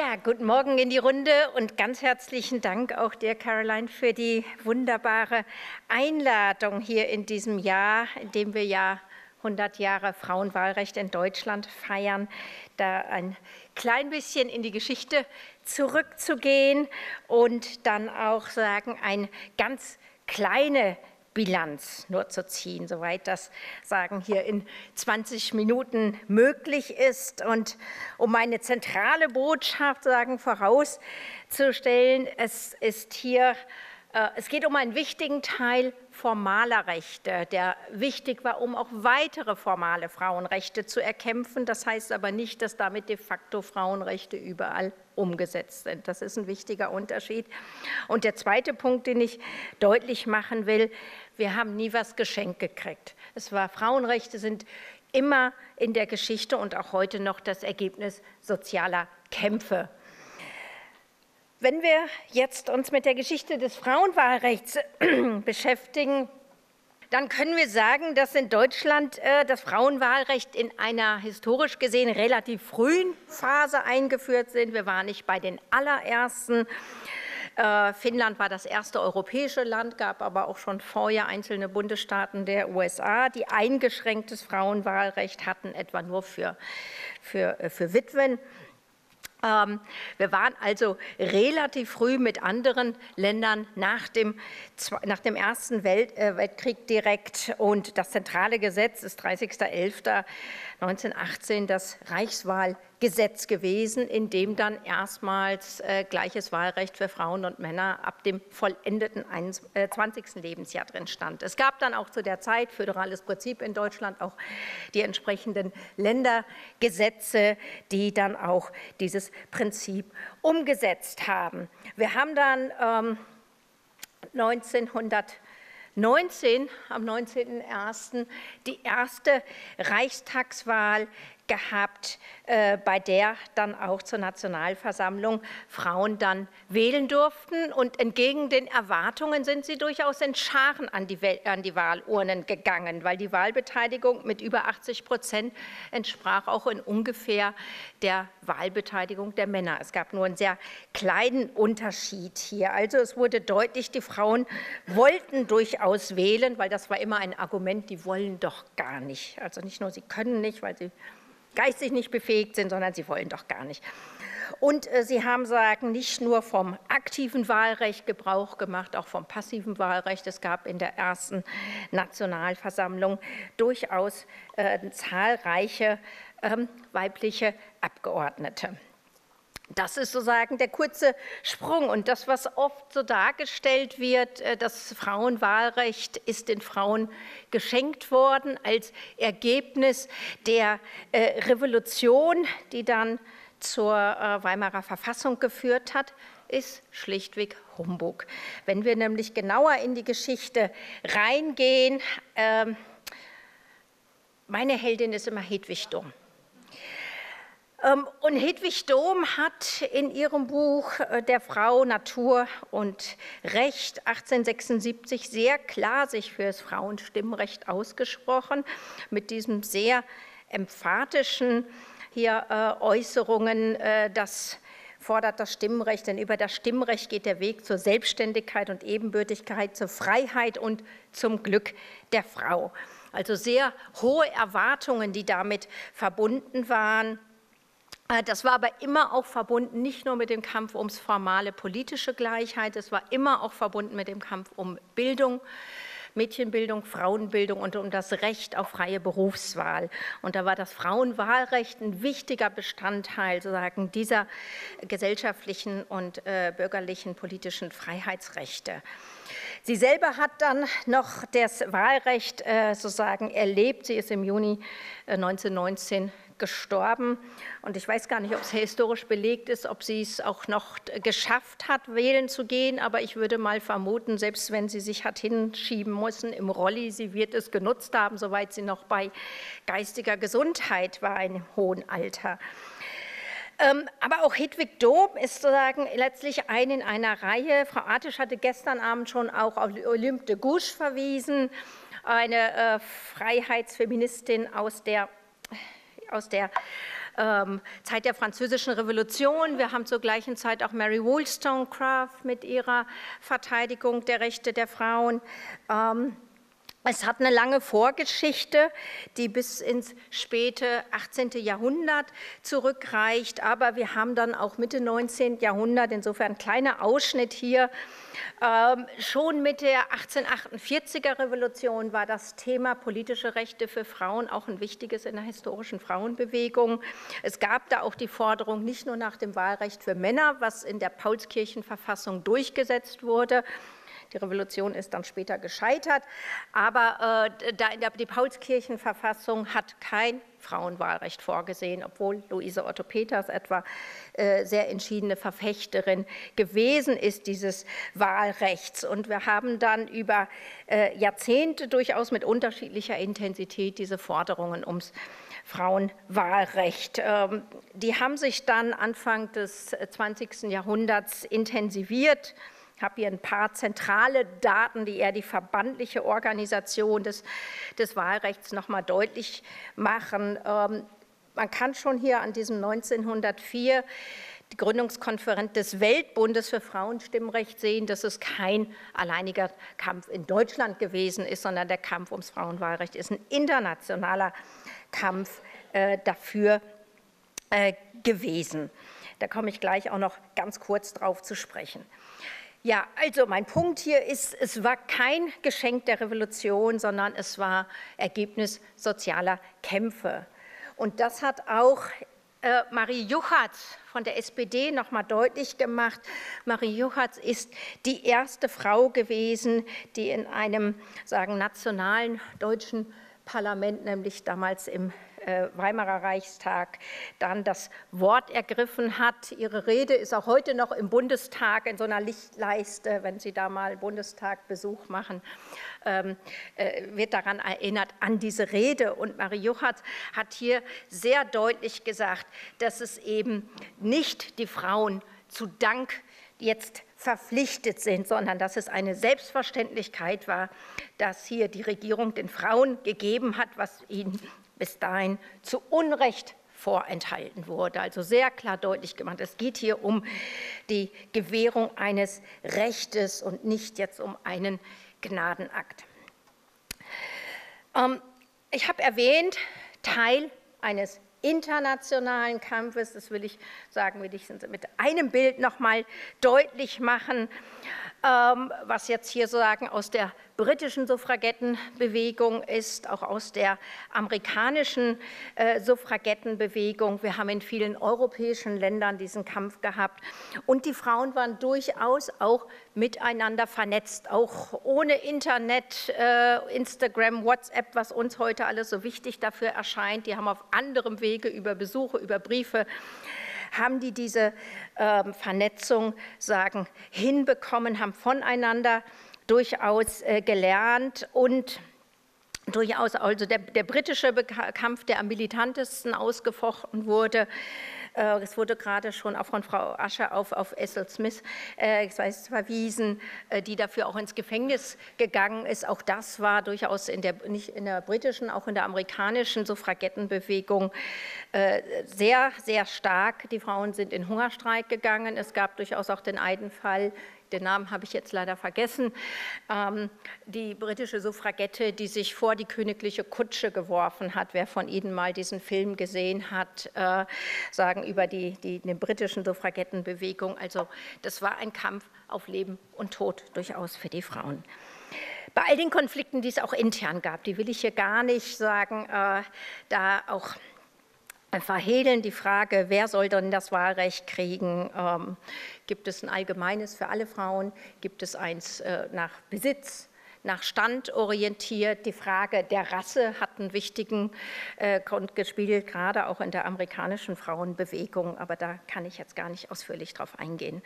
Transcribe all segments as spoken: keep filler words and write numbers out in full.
Ja, guten Morgen in die Runde und ganz herzlichen Dank auch dir, Caroline, für die wunderbare Einladung hier in diesem Jahr, in dem wir ja hundert Jahre Frauenwahlrecht in Deutschland feiern, da ein klein bisschen in die Geschichte zurückzugehen und dann auch sagen, eine ganz kleine Bilanz nur zu ziehen, soweit das Sagen hier in zwanzig Minuten möglich ist. Und um eine zentrale Botschaft sagen, vorauszustellen, es ist hier, äh, es geht um einen wichtigen Teil formaler Rechte, der wichtig war, um auch weitere formale Frauenrechte zu erkämpfen. Das heißt aber nicht, dass damit de facto Frauenrechte überall umgesetzt sind. Das ist ein wichtiger Unterschied. Und der zweite Punkt, den ich deutlich machen will, wir haben nie was geschenkt gekriegt. Es war, Frauenrechte sind immer in der Geschichte und auch heute noch das Ergebnis sozialer Kämpfe. Wenn wir jetzt uns mit der Geschichte des Frauenwahlrechts beschäftigen, dann können wir sagen, dass in Deutschland äh, das Frauenwahlrecht in einer historisch gesehen relativ frühen Phase eingeführt sind. Wir waren nicht bei den allerersten. Äh, Finnland war das erste europäische Land, gab aber auch schon vorher einzelne Bundesstaaten der U S A, die eingeschränktes Frauenwahlrecht hatten, etwa nur für, für, für Witwen. Wir waren also relativ früh mit anderen Ländern nach dem, nach dem Ersten Welt, äh, Weltkrieg direkt. Und das zentrale Gesetz ist dreißigster elfter neunzehnhundertachtzehn das Reichswahlgesetz gewesen, in dem dann erstmals äh, gleiches Wahlrecht für Frauen und Männer ab dem vollendeten zwanzigsten Lebensjahr drin stand. Es gab dann auch zu der Zeit, föderales Prinzip in Deutschland, auch die entsprechenden Ländergesetze, die dann auch dieses Prinzip umgesetzt haben. Wir haben dann ähm, neunzehnhundertneunzehn, am neunzehnten ersten die erste Reichstagswahl gehabt, äh, bei der dann auch zur Nationalversammlung Frauen dann wählen durften. Und entgegen den Erwartungen sind sie durchaus in Scharen an die, an die Wahlurnen gegangen, weil die Wahlbeteiligung mit über achtzig Prozent entsprach auch in ungefähr der Wahlbeteiligung der Männer. Es gab nur einen sehr kleinen Unterschied hier. Also es wurde deutlich, die Frauen wollten durchaus wählen, weil das war immer ein Argument, die wollen doch gar nicht. Also nicht nur, sie können nicht, weil sie geistig nicht befähigt sind, sondern sie wollen doch gar nicht. Und äh, sie haben sagen, nicht nur vom aktiven Wahlrecht Gebrauch gemacht, auch vom passiven Wahlrecht. Es gab in der ersten Nationalversammlung durchaus äh, zahlreiche äh, weibliche Abgeordnete. Das ist sozusagen der kurze Sprung. Und das, was oft so dargestellt wird, das Frauenwahlrecht ist den Frauen geschenkt worden als Ergebnis der Revolution, die dann zur Weimarer Verfassung geführt hat, ist schlichtweg Humbug. Wenn wir nämlich genauer in die Geschichte reingehen, meine Heldin ist immer Hedwig Dohm. Und Hedwig Dohm hat in ihrem Buch Der Frau Natur und Recht achtzehnhundertsechsundsiebzig sehr klar sich für das Frauenstimmrecht ausgesprochen, mit diesem sehr emphatischen hier, äh, Äußerungen, äh, das fordert das Stimmrecht, denn über das Stimmrecht geht der Weg zur Selbstständigkeit und Ebenbürtigkeit, zur Freiheit und zum Glück der Frau. Also sehr hohe Erwartungen, die damit verbunden waren. Das war aber immer auch verbunden, nicht nur mit dem Kampf ums formale politische Gleichheit, es war immer auch verbunden mit dem Kampf um Bildung, Mädchenbildung, Frauenbildung und um das Recht auf freie Berufswahl. Und da war das Frauenwahlrecht ein wichtiger Bestandteil sozusagen dieser gesellschaftlichen und äh, bürgerlichen politischen Freiheitsrechte. Sie selber hat dann noch das Wahlrecht äh, sozusagen erlebt. Sie ist im Juni äh, neunzehnhundertneunzehn gestorben. Und ich weiß gar nicht, ob es historisch belegt ist, ob sie es auch noch geschafft hat, wählen zu gehen. Aber ich würde mal vermuten, selbst wenn sie sich hat hinschieben müssen im Rolli, sie wird es genutzt haben, soweit sie noch bei geistiger Gesundheit war in einem hohen Alter. Aber auch Hedwig Dohm ist sozusagen letztlich ein in einer Reihe. Frau Artisch hatte gestern Abend schon auch auf Olympe de Gouges verwiesen, eine äh, Freiheitsfeministin aus der, aus der ähm, Zeit der Französischen Revolution. Wir haben zur gleichen Zeit auch Mary Wollstonecraft mit ihrer Verteidigung der Rechte der Frauen. Ähm, Es hat eine lange Vorgeschichte, die bis ins späte achtzehnte Jahrhundert zurückreicht, aber wir haben dann auch Mitte neunzehnten Jahrhundert, insofern ein kleiner Ausschnitt hier, ähm, schon mit der achtzehnhundertachtundvierziger Revolution war das Thema politische Rechte für Frauen auch ein wichtiges in der historischen Frauenbewegung. Es gab da auch die Forderung nicht nur nach dem Wahlrecht für Männer, was in der Paulskirchenverfassung durchgesetzt wurde. Die Revolution ist dann später gescheitert, aber äh, da in der, die Paulskirchenverfassung hat kein Frauenwahlrecht vorgesehen, obwohl Luise Otto Peters etwa äh, sehr entschiedene Verfechterin gewesen ist dieses Wahlrechts. Und wir haben dann über äh, Jahrzehnte durchaus mit unterschiedlicher Intensität diese Forderungen ums Frauenwahlrecht. Ähm, die haben sich dann Anfang des zwanzigsten Jahrhunderts intensiviert. Ich habe hier ein paar zentrale Daten, die eher die verbandliche Organisation des, des Wahlrechts noch mal deutlich machen. Ähm, man kann schon hier an diesem neunzehnhundertvier die Gründungskonferenz des Weltbundes für Frauenstimmrecht sehen, dass es kein alleiniger Kampf in Deutschland gewesen ist, sondern der Kampf ums Frauenwahlrecht ist ein internationaler Kampf äh, dafür äh, gewesen. Da komme ich gleich auch noch ganz kurz drauf zu sprechen. Ja, also mein Punkt hier ist, es war kein Geschenk der Revolution, sondern es war Ergebnis sozialer Kämpfe. Und das hat auch äh, Marie Juchatz von der S P D noch mal deutlich gemacht. Marie Juchatz ist die erste Frau gewesen, die in einem, sagen, nationalen deutschen Parlament, nämlich damals im Weimarer Reichstag, dann das Wort ergriffen hat. Ihre Rede ist auch heute noch im Bundestag in so einer Lichtleiste, wenn Sie da mal Bundestagbesuch machen, ähm, äh, wird daran erinnert, an diese Rede. Und Marie Juchatz hat hier sehr deutlich gesagt, dass es eben nicht die Frauen zu Dank jetzt verpflichtet sind, sondern dass es eine Selbstverständlichkeit war, dass hier die Regierung den Frauen gegeben hat, was ihnen bis dahin zu Unrecht vorenthalten wurde. Also sehr klar deutlich gemacht, es geht hier um die Gewährung eines Rechtes und nicht jetzt um einen Gnadenakt. Ähm, ich habe erwähnt, Teil eines internationalen Kampfes, das will ich sagen, will ich mit einem Bild noch mal deutlich machen, ähm, was jetzt hier sagen aus der britischen Suffragettenbewegung ist, auch aus der amerikanischen äh, Suffragettenbewegung. Wir haben in vielen europäischen Ländern diesen Kampf gehabt und die Frauen waren durchaus auch miteinander vernetzt, auch ohne Internet, äh, Instagram, WhatsApp, was uns heute alles so wichtig dafür erscheint. Die haben auf anderem Wege über Besuche, über Briefe haben die diese äh, Vernetzung sagen, hinbekommen, haben voneinander durchaus äh, gelernt und durchaus also der, der britische Kampf, der am militantesten ausgefochten wurde. Äh, es wurde gerade schon auch von Frau Ascher auf, auf Ethel Smith äh, verwiesen, äh, die dafür auch ins Gefängnis gegangen ist. Auch das war durchaus in der, nicht in der britischen, auch in der amerikanischen Suffragettenbewegung äh, sehr, sehr stark. Die Frauen sind in Hungerstreik gegangen. Es gab durchaus auch den einen Fall, den Namen habe ich jetzt leider vergessen, ähm, die britische Suffragette, die sich vor die königliche Kutsche geworfen hat. Wer von Ihnen mal diesen Film gesehen hat, äh, sagen über die, die, die britischen Suffragettenbewegung. Also das war ein Kampf auf Leben und Tod durchaus für die Frauen. Bei all den Konflikten, die es auch intern gab, die will ich hier gar nicht sagen, äh, da auch verhehlen die Frage, wer soll denn das Wahlrecht kriegen? Ähm, gibt es ein allgemeines für alle Frauen? Gibt es eins äh, nach Besitz, nach Stand orientiert? Die Frage der Rasse hat einen wichtigen äh, Grund gespielt, gerade auch in der amerikanischen Frauenbewegung, aber da kann ich jetzt gar nicht ausführlich drauf eingehen.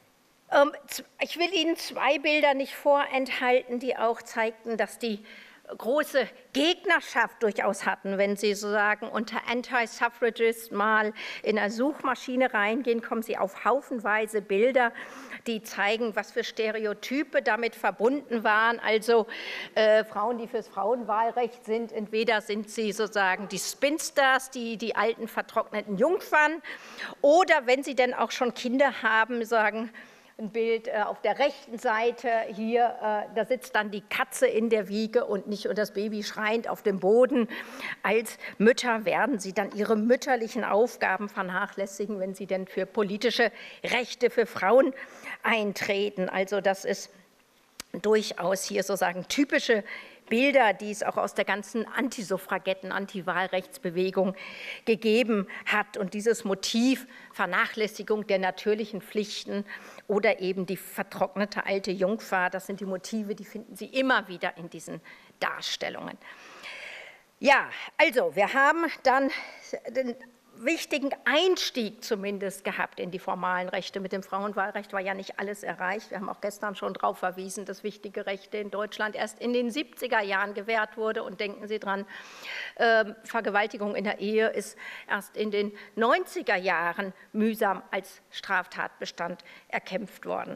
Ähm, ich will Ihnen zwei Bilder nicht vorenthalten, die auch zeigten, dass die große Gegnerschaft durchaus hatten. Wenn Sie sozusagen unter Anti-Suffragist mal in eine Suchmaschine reingehen, kommen Sie auf haufenweise Bilder, die zeigen, was für Stereotype damit verbunden waren. Also äh, Frauen, die fürs Frauenwahlrecht sind, entweder sind sie sozusagen die Spinsters, die, die alten vertrockneten Jungfern, oder wenn sie denn auch schon Kinder haben, sagen, ein Bild äh, auf der rechten Seite hier, äh, da sitzt dann die Katze in der Wiege und nicht und das Baby schreiend auf dem Boden. Als Mütter werden sie dann ihre mütterlichen Aufgaben vernachlässigen, wenn sie denn für politische Rechte für Frauen eintreten. Also das ist durchaus hier sozusagen typische Bilder, die es auch aus der ganzen Antisuffragetten-, Antiwahlrechtsbewegung gegeben hat. Und dieses Motiv Vernachlässigung der natürlichen Pflichten oder eben die vertrocknete alte Jungfer, das sind die Motive, die finden Sie immer wieder in diesen Darstellungen. Ja, also wir haben dann den wichtigen Einstieg zumindest gehabt in die formalen Rechte. Mit dem Frauenwahlrecht war ja nicht alles erreicht. Wir haben auch gestern schon darauf verwiesen, dass wichtige Rechte in Deutschland erst in den siebziger Jahren gewährt wurde. Und denken Sie dran, äh, Vergewaltigung in der Ehe ist erst in den neunziger Jahren mühsam als Straftatbestand erkämpft worden.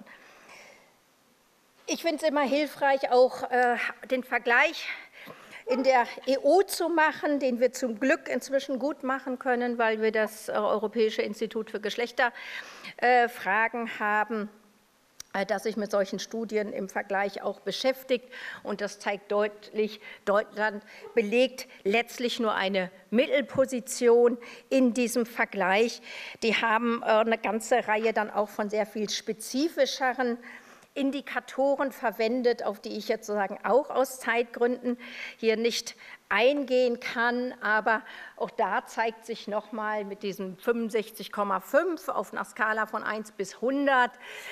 Ich finde es immer hilfreich, auch äh, den Vergleich in der E U zu machen, den wir zum Glück inzwischen gut machen können, weil wir das Europäische Institut für Geschlechterfragen haben, das sich mit solchen Studien im Vergleich auch beschäftigt. Und das zeigt deutlich, Deutschland belegt letztlich nur eine Mittelposition in diesem Vergleich. Die haben eine ganze Reihe dann auch von sehr viel spezifischeren Indikatoren verwendet, auf die ich jetzt sozusagen auch aus Zeitgründen hier nicht eingehen kann, aber auch da zeigt sich nochmal mit diesem fünfundsechzig Komma fünf auf einer Skala von eins bis hundert,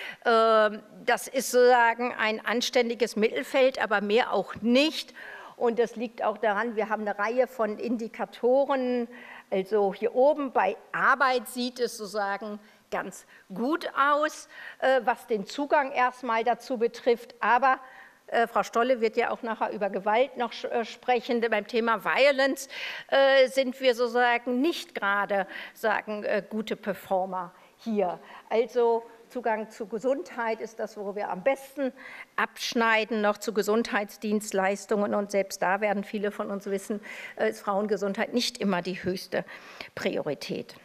das ist sozusagen ein anständiges Mittelfeld, aber mehr auch nicht. Und das liegt auch daran, wir haben eine Reihe von Indikatoren, also hier oben bei Arbeit sieht es sozusagen ganz gut aus, was den Zugang erstmal dazu betrifft. Aber äh, Frau Stolle wird ja auch nachher über Gewalt noch sprechen. Beim Thema Violence äh, sind wir sozusagen nicht gerade sagen, äh, gute Performer hier. Also Zugang zu Gesundheit ist das, wo wir am besten abschneiden, noch zu Gesundheitsdienstleistungen. Und selbst da werden viele von uns wissen, ist Frauengesundheit nicht immer die höchste Priorität.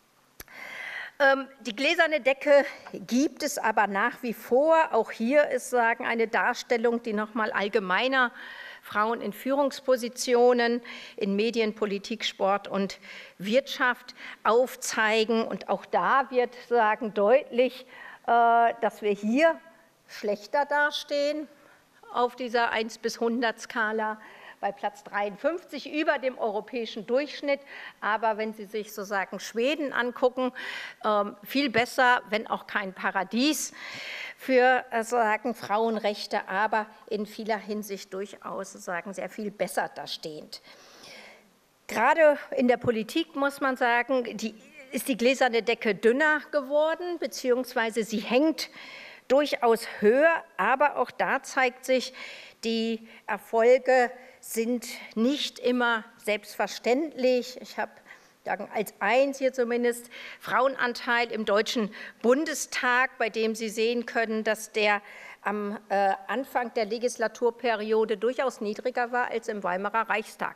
Die gläserne Decke gibt es aber nach wie vor. Auch hier ist sagen, eine Darstellung, die noch mal allgemeiner Frauen in Führungspositionen in Medien, Politik, Sport und Wirtschaft aufzeigen. Und auch da wird sagen, deutlich, dass wir hier schlechter dastehen auf dieser eins bis hundert Skala. Bei Platz dreiundfünfzig über dem europäischen Durchschnitt. Aber wenn Sie sich sozusagen Schweden angucken, viel besser, wenn auch kein Paradies für sozusagen Frauenrechte, aber in vieler Hinsicht durchaus sozusagen sehr viel besser dastehend. Gerade in der Politik muss man sagen, die, ist die gläserne Decke dünner geworden, beziehungsweise sie hängt durchaus höher, aber auch da zeigt sich, die Erfolge sind nicht immer selbstverständlich. Ich habe als eins hier zumindest Frauenanteil im Deutschen Bundestag, bei dem Sie sehen können, dass der am äh, Anfang der Legislaturperiode durchaus niedriger war als im Weimarer Reichstag.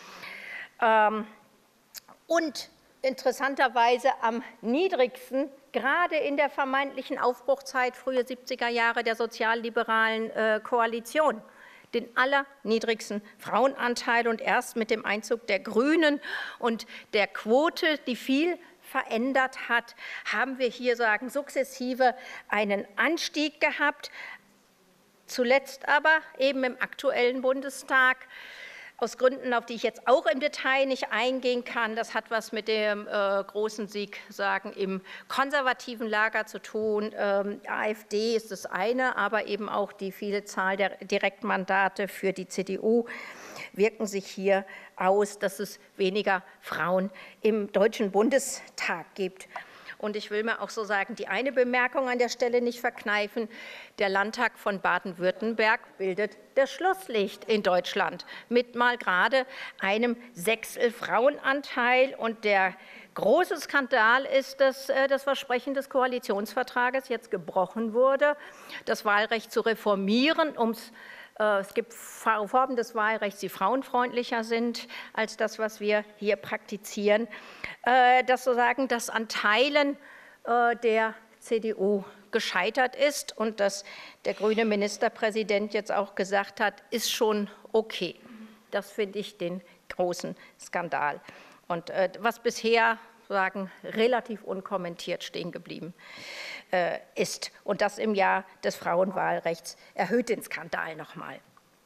Ähm, und interessanterweise am niedrigsten, gerade in der vermeintlichen Aufbruchzeit, frühe siebziger Jahre der sozialliberalen äh, Koalition, den allerniedrigsten Frauenanteil und erst mit dem Einzug der Grünen und der Quote, die viel verändert hat, haben wir hier sagen sukzessive einen Anstieg gehabt. Zuletzt aber eben im aktuellen Bundestag, aus Gründen, auf die ich jetzt auch im Detail nicht eingehen kann, das hat was mit dem äh, großen Sieg sagen, im konservativen Lager zu tun. Ähm, AfD ist das eine, aber eben auch die viele Zahl der Direktmandate für die C D U wirken sich hier aus, dass es weniger Frauen im Deutschen Bundestag gibt. Und ich will mir auch so sagen, die eine Bemerkung an der Stelle nicht verkneifen. Der Landtag von Baden-Württemberg bildet das Schlusslicht in Deutschland mit mal gerade einem Sechstel Frauenanteil. Und der große Skandal ist, dass das Versprechen des Koalitionsvertrages jetzt gebrochen wurde, das Wahlrecht zu reformieren, um es Es gibt Formen des Wahlrechts, die frauenfreundlicher sind als das, was wir hier praktizieren. Dass sozusagen das an Teilen der C D U gescheitert ist und dass der grüne Ministerpräsident jetzt auch gesagt hat, ist schon okay. Das finde ich den großen Skandal. Und was bisher sagen, relativ unkommentiert stehen geblieben äh, ist. Und das im Jahr des Frauenwahlrechts erhöht den Skandal nochmal.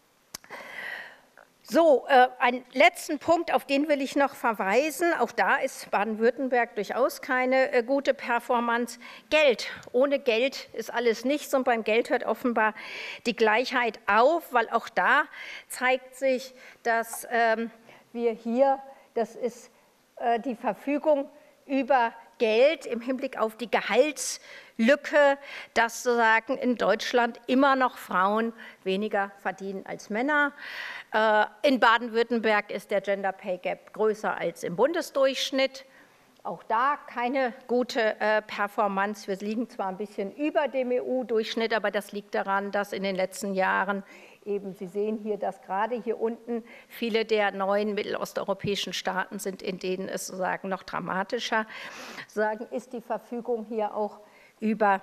So, äh, einen letzten Punkt, auf den will ich noch verweisen. Auch da ist Baden-Württemberg durchaus keine äh, gute Performance. Geld. Ohne Geld ist alles nichts. Und beim Geld hört offenbar die Gleichheit auf, weil auch da zeigt sich, dass ähm, wir hier, das ist die Verfügung über Geld im Hinblick auf die Gehaltslücke, dass sozusagen in Deutschland immer noch Frauen weniger verdienen als Männer. In Baden-Württemberg ist der Gender Pay Gap größer als im Bundesdurchschnitt. Auch da keine gute Performance. Wir liegen zwar ein bisschen über dem E U-Durchschnitt, aber das liegt daran, dass in den letzten Jahren eben, Sie sehen hier, dass gerade hier unten viele der neuen mittelosteuropäischen Staaten sind, in denen es sozusagen noch dramatischer sagen, ist die Verfügung hier auch über,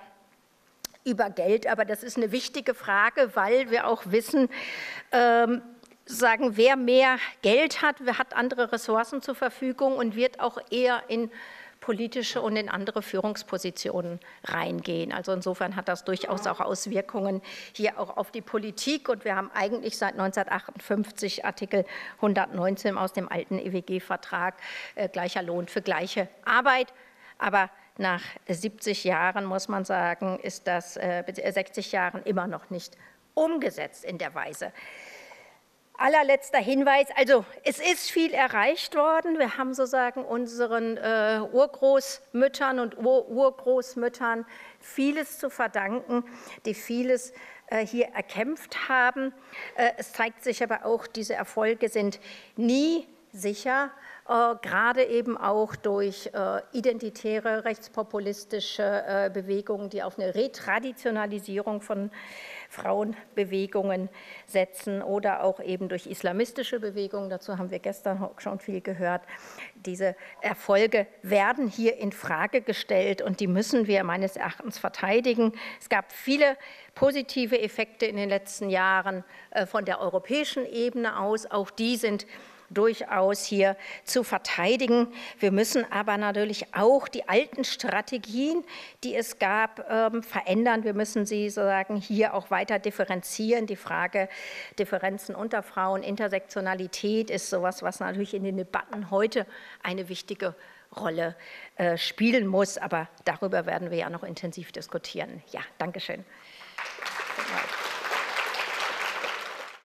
über Geld. Aber das ist eine wichtige Frage, weil wir auch wissen, ähm, sagen, wer mehr Geld hat, wer hat andere Ressourcen zur Verfügung und wird auch eher in politische und in andere Führungspositionen reingehen. Also insofern hat das durchaus auch Auswirkungen hier auch auf die Politik. Und wir haben eigentlich seit neunzehnhundertachtundfünfzig Artikel hundertneunzehn aus dem alten E W G-Vertrag äh, gleicher Lohn für gleiche Arbeit. Aber nach siebzig Jahren, muss man sagen, ist das äh, sechzig Jahren immer noch nicht umgesetzt in der Weise. Allerletzter Hinweis, also es ist viel erreicht worden. Wir haben sozusagen unseren äh, Urgroßmüttern und Ur Urgroßmüttern vieles zu verdanken, die vieles äh, hier erkämpft haben. Äh, es zeigt sich aber auch, diese Erfolge sind nie sicher, äh, gerade eben auch durch äh, identitäre, rechtspopulistische äh, Bewegungen, die auf eine Retraditionalisierung von Frauenbewegungen setzen oder auch eben durch islamistische Bewegungen. Dazu haben wir gestern schon viel gehört. Diese Erfolge werden hier in Frage gestellt und die müssen wir meines Erachtens verteidigen. Es gab viele positive Effekte in den letzten Jahren von der europäischen Ebene aus. Auch die sind durchaus hier zu verteidigen. Wir müssen aber natürlich auch die alten Strategien, die es gab, ähm, verändern. Wir müssen sie sozusagen hier auch weiter differenzieren. Die Frage Differenzen unter Frauen, Intersektionalität ist sowas, was natürlich in den Debatten heute eine wichtige Rolle äh, spielen muss. Aber darüber werden wir ja noch intensiv diskutieren. Ja, danke schön.